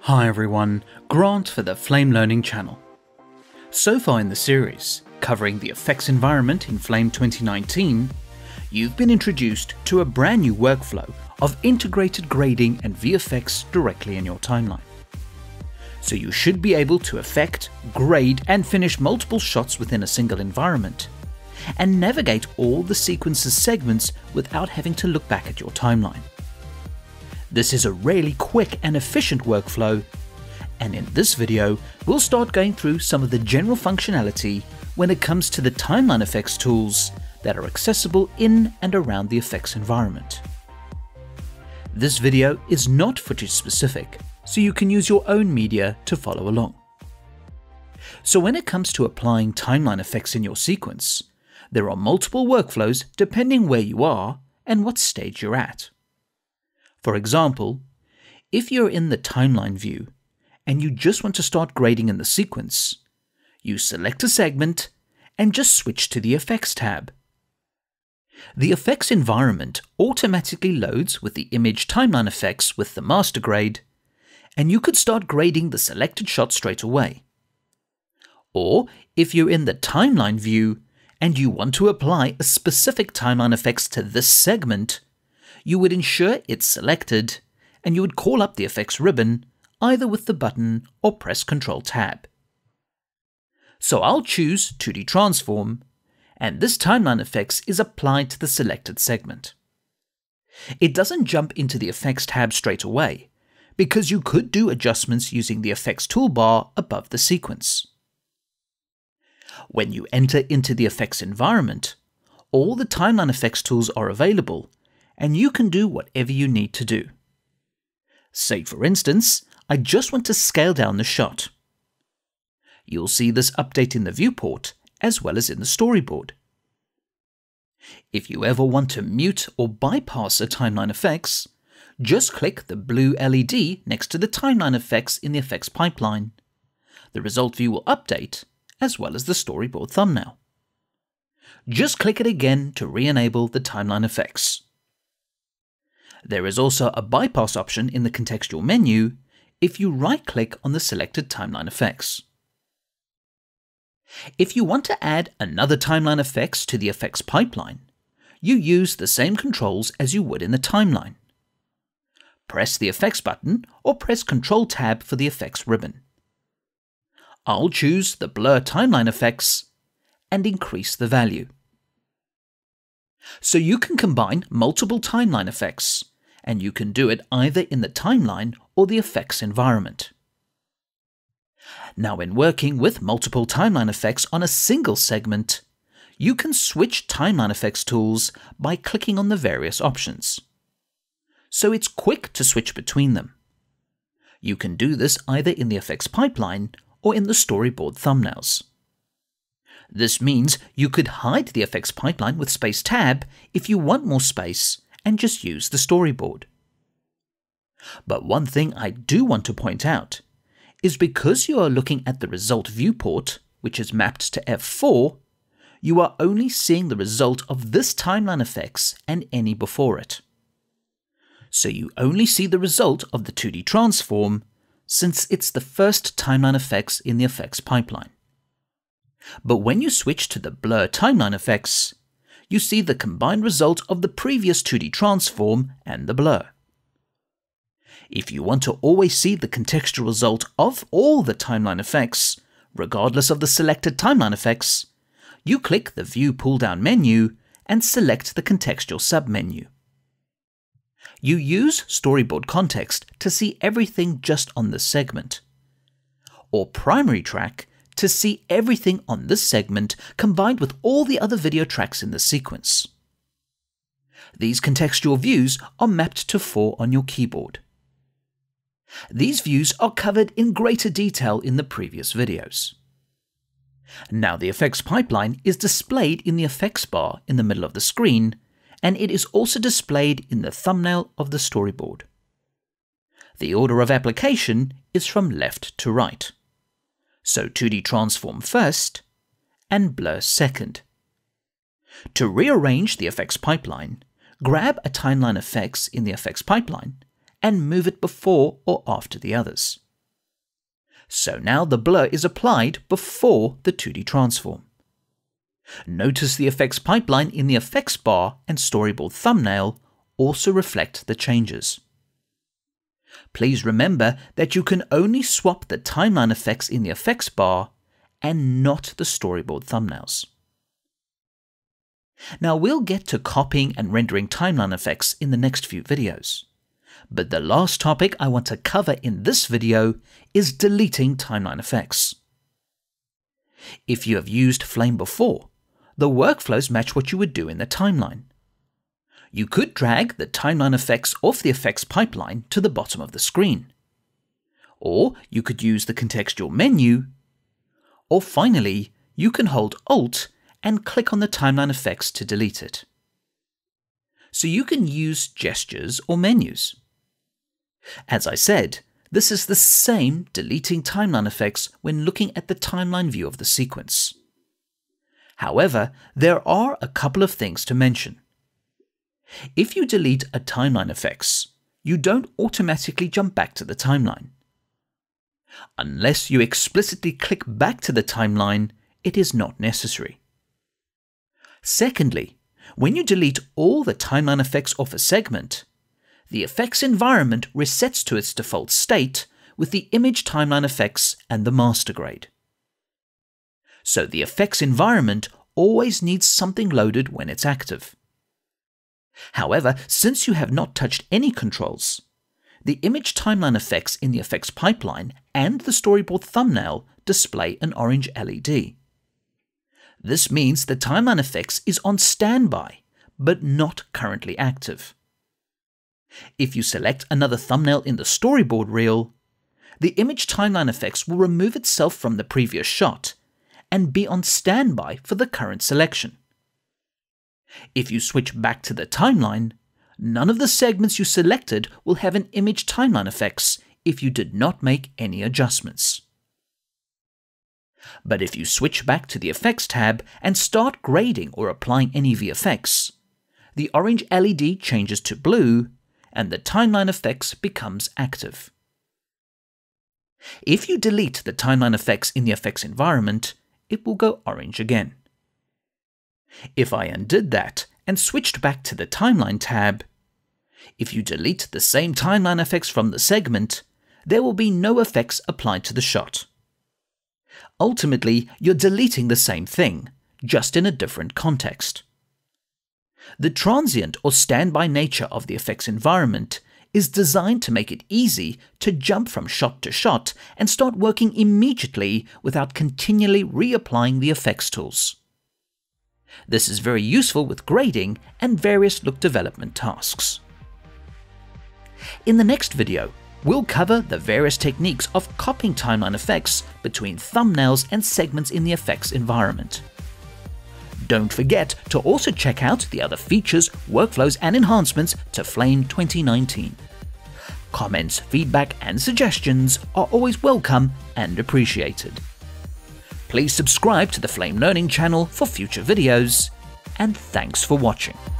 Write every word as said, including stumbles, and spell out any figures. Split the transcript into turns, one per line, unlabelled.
Hi everyone, Grant for the Flame Learning channel. So far in the series, covering the effects environment in Flame twenty nineteen, you've been introduced to a brand new workflow of integrated grading and V F X directly in your timeline. So you should be able to effect, grade and finish multiple shots within a single environment, and navigate all the sequence's segments without having to look back at your timeline. This is a really quick and efficient workflow, and in this video we'll start going through some of the general functionality when it comes to the TimelineFX tools that are accessible in and around the effects environment. This video is not footage specific, so you can use your own media to follow along. So when it comes to applying timeline effects in your sequence, there are multiple workflows depending where you are and what stage you're at. For example, if you're in the timeline view and you just want to start grading in the sequence, you select a segment and just switch to the Effects tab. The effects environment automatically loads with the image timeline effects with the master grade, and you could start grading the selected shot straight away. Or if you're in the timeline view and you want to apply a specific timeline effects to this segment, you would ensure it's selected, and you would call up the effects ribbon either with the button or press Control Tab. So I'll choose two D Transform, and this timeline effects is applied to the selected segment. It doesn't jump into the Effects tab straight away, because you could do adjustments using the Effects toolbar above the sequence. When you enter into the effects environment, all the timeline effects tools are available, and you can do whatever you need to do. Say for instance, I just want to scale down the shot. You'll see this update in the viewport as well as in the storyboard. If you ever want to mute or bypass a timeline effects, just click the blue L E D next to the timeline effects in the effects pipeline. The result view will update as well as the storyboard thumbnail. Just click it again to re-enable the timeline effects. There is also a bypass option in the contextual menu if you right-click on the selected timeline effects. If you want to add another timeline effects to the effects pipeline, you use the same controls as you would in the timeline. Press the Effects button or press Control Tab for the Effects ribbon. I'll choose the Blur Timeline Effects and increase the value. So you can combine multiple timeline effects, and you can do it either in the timeline or the effects environment. Now, when working with multiple timeline effects on a single segment, you can switch timeline effects tools by clicking on the various options. So it's quick to switch between them. You can do this either in the effects pipeline or in the storyboard thumbnails. This means you could hide the effects pipeline with Space Tab if you want more space and just use the storyboard. But one thing I do want to point out is because you are looking at the result viewport, which is mapped to F four, you are only seeing the result of this timeline effects and any before it. So you only see the result of the two D transform since it's the first timeline effects in the effects pipeline. But when you switch to the Blur Timeline Effects, you see the combined result of the previous two D transform and the blur. If you want to always see the contextual result of all the timeline effects, regardless of the selected timeline effects, you click the View pull-down menu and select the contextual submenu. You use Storyboard Context to see everything just on this segment, or Primary Track to see everything on this segment combined with all the other video tracks in the sequence. These contextual views are mapped to four on your keyboard. These views are covered in greater detail in the previous videos. Now the effects pipeline is displayed in the effects bar in the middle of the screen, and it is also displayed in the thumbnail of the storyboard. The order of application is from left to right. So two D transform first and blur second. To rearrange the effects pipeline, grab a timeline effects in the effects pipeline and move it before or after the others. So now the blur is applied before the two D transform. Notice the effects pipeline in the effects bar and storyboard thumbnail also reflect the changes. Please remember that you can only swap the timeline effects in the effects bar and not the storyboard thumbnails. Now we'll get to copying and rendering timeline effects in the next few videos. But the last topic I want to cover in this video is deleting timeline effects. If you have used Flame before, the workflows match what you would do in the timeline. You could drag the timeline effects off the effects pipeline to the bottom of the screen. Or you could use the contextual menu. Or finally, you can hold Alt and click on the timeline effects to delete it. So you can use gestures or menus. As I said, this is the same deleting timeline effects when looking at the timeline view of the sequence. However, there are a couple of things to mention. If you delete a timeline effects, you don't automatically jump back to the timeline. Unless you explicitly click back to the timeline, it is not necessary. Secondly, when you delete all the timeline effects off a segment, the effects environment resets to its default state with the image timeline effects and the master grade. So the effects environment always needs something loaded when it's active. However, since you have not touched any controls, the image timeline effects in the effects pipeline and the storyboard thumbnail display an orange L E D. This means the timeline effects is on standby, but not currently active. If you select another thumbnail in the storyboard reel, the image timeline effects will remove itself from the previous shot and be on standby for the current selection. If you switch back to the timeline, none of the segments you selected will have an image timeline effects if you did not make any adjustments. But if you switch back to the Effects tab and start grading or applying any V F X, the orange L E D changes to blue and the timeline effects becomes active. If you delete the timeline effects in the effects environment, it will go orange again. If I undid that and switched back to the Timeline tab, if you delete the same timeline effects from the segment, there will be no effects applied to the shot. Ultimately, you're deleting the same thing, just in a different context. The transient or standby nature of the effects environment is designed to make it easy to jump from shot to shot and start working immediately without continually reapplying the effects tools. This is very useful with grading and various look development tasks. In the next video, we'll cover the various techniques of copying timeline effects between thumbnails and segments in the effects environment. Don't forget to also check out the other features, workflows and enhancements to Flame twenty nineteen. Comments, feedback and suggestions are always welcome and appreciated. Please subscribe to the Flame Learning channel for future videos, and thanks for watching.